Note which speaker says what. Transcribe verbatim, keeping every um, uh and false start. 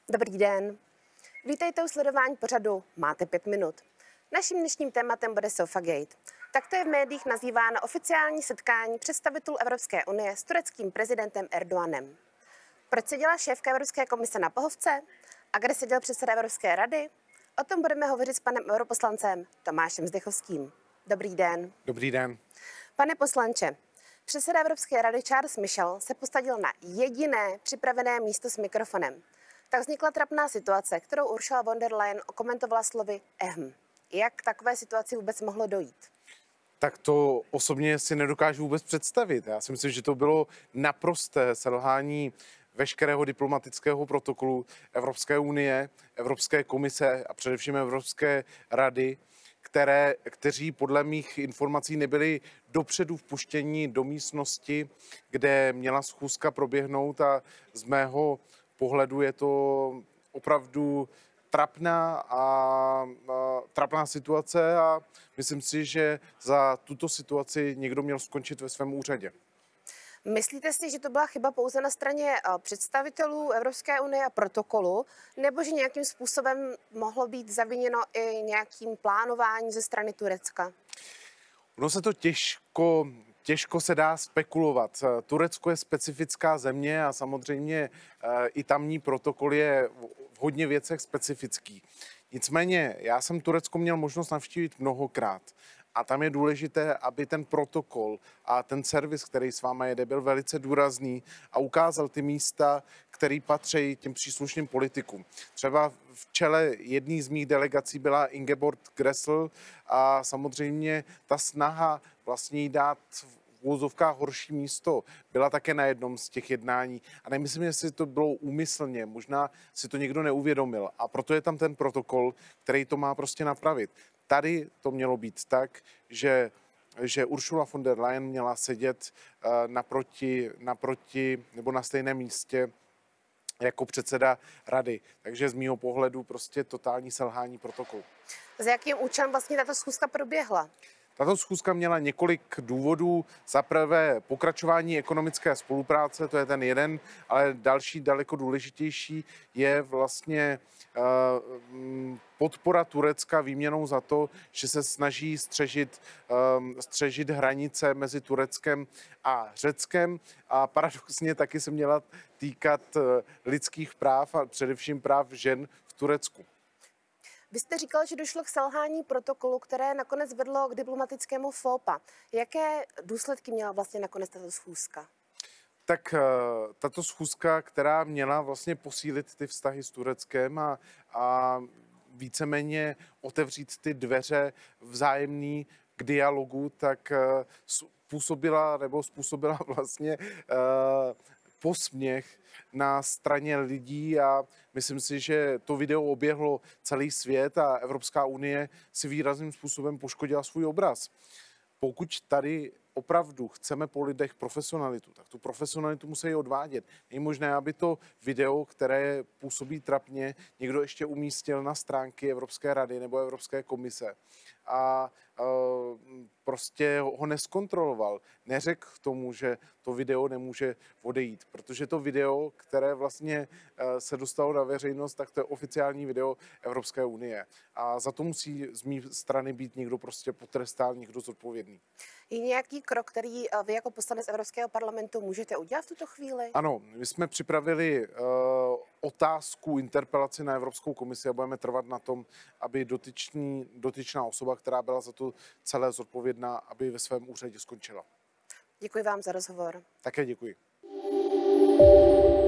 Speaker 1: Dobrý den. Vítejte u sledování pořadu Máte pět minut. Naším dnešním tématem bude Sofagate. Takto je v médiích nazýváno oficiální setkání představitelů Evropské unie s tureckým prezidentem Erdoganem. Proč seděla šéfka Evropské komise na pohovce? A kde seděl předseda Evropské rady? O tom budeme hovořit s panem europoslancem Tomášem Zdechovským. Dobrý den.
Speaker 2: Dobrý den.
Speaker 1: Pane poslanče, předseda Evropské rady Charles Michel se posadil na jediné připravené místo s mikrofonem. Tak vznikla trapná situace, kterou Ursula von der Leyen okomentovala slovy ehm. Jak k takové situaci vůbec mohlo dojít?
Speaker 2: Tak to osobně si nedokážu vůbec představit. Já si myslím, že to bylo naprosté selhání veškerého diplomatického protokolu Evropské unie, Evropské komise a především Evropské rady, které, kteří podle mých informací nebyli dopředu vpuštěni do místnosti, kde měla schůzka proběhnout, a z mého pohledu je to opravdu trapná a, a trapná situace a myslím si, že za tuto situaci někdo měl skončit ve svém úřadě.
Speaker 1: Myslíte si, že to byla chyba pouze na straně představitelů Evropské unie a protokolu, nebo že nějakým způsobem mohlo být zaviněno i nějakým plánováním ze strany Turecka?
Speaker 2: Ono se to těžko, těžko se dá spekulovat. Turecko je specifická země a samozřejmě i tamní protokol je v hodně věcech specifický. Nicméně já jsem Turecko měl možnost navštívit mnohokrát. A tam je důležité, aby ten protokol a ten servis, který s váma jede, byl velice důrazný a ukázal ty místa, které patří těm příslušným politikům. Třeba v čele jedné z mých delegací byla Ingeborg Gressel a samozřejmě ta snaha vlastně jí dát v úvozovkách horší místo byla také na jednom z těch jednání. A nemyslím, jestli to bylo úmyslně, možná si to někdo neuvědomil. A proto je tam ten protokol, který to má prostě napravit. Tady to mělo být tak, že, že Ursula von der Leyen měla sedět uh, naproti, naproti nebo na stejném místě jako předseda rady. Takže z mýho pohledu prostě totální selhání protokolu.
Speaker 1: Za jakým účelem vlastně tato schůzka proběhla?
Speaker 2: Tato schůzka měla několik důvodů. Za prvé pokračování ekonomické spolupráce, to je ten jeden, ale další daleko důležitější je vlastně uh, podpora Turecka výměnou za to, že se snaží střežit, um, střežit hranice mezi Tureckem a Řeckem. A paradoxně taky se měla týkat uh, lidských práv a především práv žen v Turecku.
Speaker 1: Vy jste říkal, že došlo k selhání protokolu, které nakonec vedlo k diplomatickému fópa. Jaké důsledky měla vlastně nakonec tato schůzka?
Speaker 2: Tak tato schůzka, která měla vlastně posílit ty vztahy s Tureckem a, a víceméně otevřít ty dveře vzájemný k dialogu, tak způsobila nebo způsobila vlastně uh, posměch na straně lidí a myslím si, že to video oběhlo celý svět a Evropská unie si výrazným způsobem poškodila svůj obraz. Pokud tady opravdu chceme po lidech profesionalitu, tak tu profesionalitu musí odvádět. Není možné, aby to video, které působí trapně, někdo ještě umístil na stránky Evropské rady nebo Evropské komise a uh, prostě ho neskontroloval. Neřekl k tomu, že to video nemůže odejít, protože to video, které vlastně uh, se dostalo na veřejnost, tak to je oficiální video Evropské unie. A za to musí z mé strany být někdo prostě potrestán, někdo zodpovědný.
Speaker 1: Je nějaký krok, který vy jako poslanec Evropského parlamentu můžete udělat v tuto chvíli?
Speaker 2: Ano, my jsme připravili uh, otázku, interpelaci na Evropskou komisi a budeme trvat na tom, aby dotyčný, dotyčná osoba, která byla za to celé zodpovědná, aby ve svém úřadě skončila.
Speaker 1: Děkuji vám za rozhovor.
Speaker 2: Také děkuji.